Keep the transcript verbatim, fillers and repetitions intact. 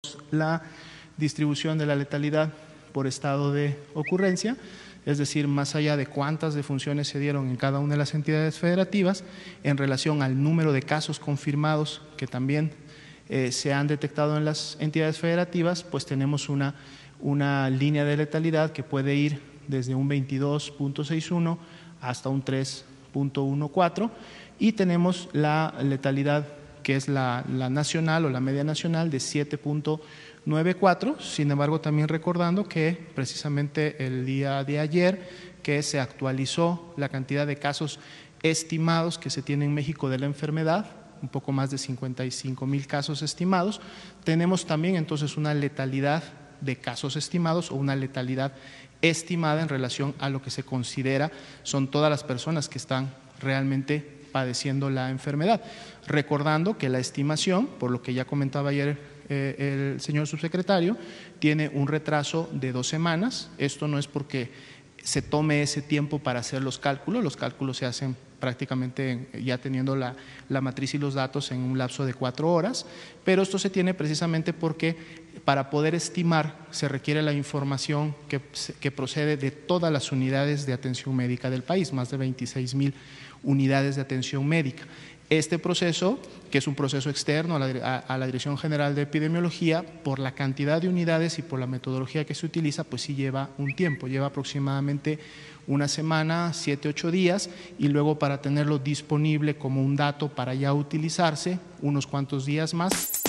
la distribución de la letalidad por estado de ocurrencia, es decir, más allá de cuántas defunciones se dieron en cada una de las entidades federativas, en relación al número de casos confirmados que también eh, se han detectado en las entidades federativas, pues tenemos una, una línea de letalidad que puede ir desde un veintidós punto sesenta y uno hasta un tres punto catorce, y tenemos la letalidad que es la, la nacional o la media nacional de siete punto noventa y cuatro. Sin embargo, también recordando que precisamente el día de ayer que se actualizó la cantidad de casos estimados que se tiene en México de la enfermedad, un poco más de cincuenta y cinco mil casos estimados, tenemos también entonces una letalidad de casos estimados o una letalidad estimada en relación a lo que se considera son todas las personas que están realmente padeciendo la enfermedad. Recordando que la estimación, por lo que ya comentaba ayer eh, el señor subsecretario, tiene un retraso de dos semanas. Esto no es porque se tome ese tiempo para hacer los cálculos, los cálculos se hacen prácticamente ya teniendo la, la matriz y los datos en un lapso de cuatro horas, pero esto se tiene precisamente porque para poder estimar se requiere la información que, que procede de todas las unidades de atención médica del país, más de veintiséis mil unidades de atención médica. Este proceso, que es un proceso externo a la, a, a la Dirección General de Epidemiología, por la cantidad de unidades y por la metodología que se utiliza, pues sí lleva un tiempo, lleva aproximadamente una semana, siete, ocho días, y luego para tenerlo disponible como un dato para ya utilizarse, unos cuantos días más.